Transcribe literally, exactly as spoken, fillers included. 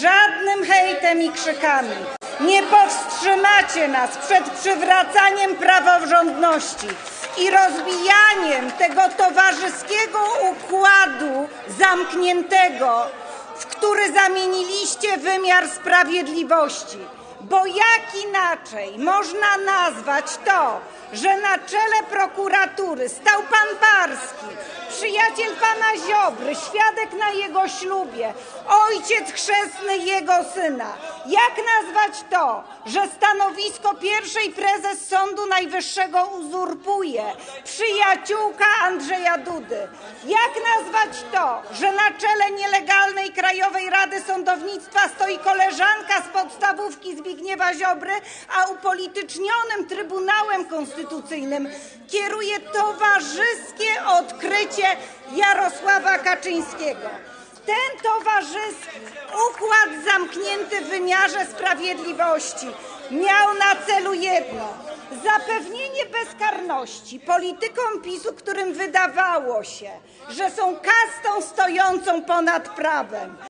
żadnym hejtem i krzykami nie powstrzymacie nas przed przywracaniem praworządności i rozbijaniem tego towarzyskiego układu zamkniętego, w który zamieniliście wymiar sprawiedliwości. Bo jak inaczej można nazwać to, że na czele prokuratury stał pan Barski, przyjaciel pana Ziobry, świadek na jego ślubie, ojciec chrzestny jego syna? Jak nazwać to, że stanowisko pierwszej prezes Sądu Najwyższego uzurpuje przyjaciółka Andrzeja Dudy? Jak nazwać to, że na czele nielegalnej Krajowej Rady Sądownictwa stoi koleżanka z podstawówki Zbigniewa Ziobry, a upolitycznionym Trybunałem Konstytucyjnym kieruje towarzyskie odkrycie Jarosława Kaczyńskiego? Ten towarzyski układ zamknięty w wymiarze sprawiedliwości miał na celu jedno: zapewnienie bezkarności politykom PiS-u, którym wydawało się, że są kastą stojącą ponad prawem.